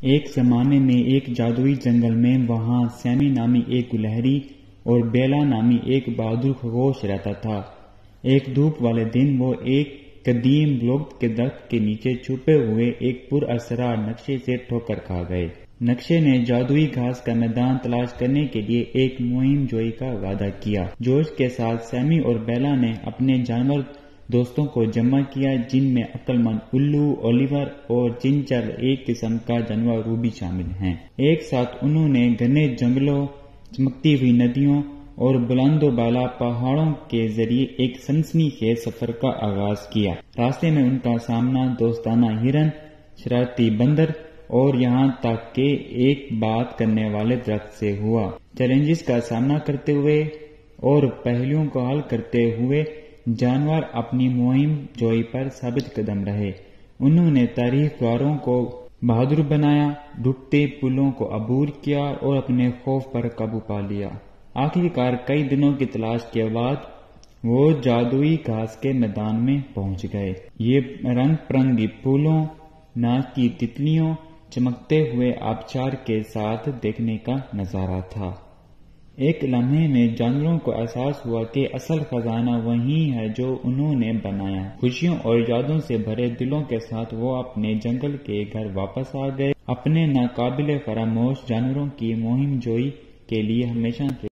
ایک زمانے میں ایک جادوئی جنگل میں وہاں سیمی نامی ایک گلہری اور بیلا نامی ایک بہادر خرگوش رہتا تھا۔ ایک دھوپ والے دن وہ ایک قدیم بلوغ کے درخت کے نیچے چھپے ہوئے ایک پر اسرار نقشے سے ٹھوکر کھا گئے۔ نقشے نے جادوئی گھاس کا میدان تلاش کرنے کے لیے ایک مہم جوئی کا وعدہ کیا۔ جوش کے ساتھ سیمی اور بیلا نے اپنے جانور دوستوں کو جمع کیا، جن میں عقل مند الو، اولیور اور چنچل ایک قسم کا جانور روبی شامل ہیں۔ ایک ساتھ انہوں نے گھنے جنگلوں، چمکتی ہوئی ندیوں اور بلند و بالا پہاڑوں کے ذریعے ایک سنسنی خیز سفر کا آغاز کیا۔ راستے میں ان کا سامنا دوستانہ ہرن، شرارتی بندر اور یہاں تک کہ ایک بات کرنے والے درخت سے ہوا۔ چیلنجز کا سامنا کرتے ہوئے اور پہلوؤں کو حل کرتے ہوئے جانور اپنی مہم جوئی پر ثابت قدم رہے۔ انہوں نے تاریخ گواروں کو بہادر بنایا، ڈوبتے پلوں کو عبور کیا اور اپنے خوف پر قابو پا لیا۔ آخرکار کئی دنوں کی تلاش کے بعد وہ جادوئی گھاس کے میدان میں پہنچ گئے۔ یہ رنگ برنگی پھولوں، ناچتی تتلیوں، چمکتے ہوئے آبشار کے ساتھ دیکھنے کا نظارہ تھا۔ ایک لمحے میں جانوروں کو احساس ہوا کہ اصل خزانہ وہی ہے جو انہوں نے بنایا۔ خوشیوں اور یادوں سے بھرے دلوں کے ساتھ وہ اپنے جنگل کے گھر واپس آ گئے، اپنے ناقابل فراموش جانوروں کی مہم جوئی کے لیے ہمیشہ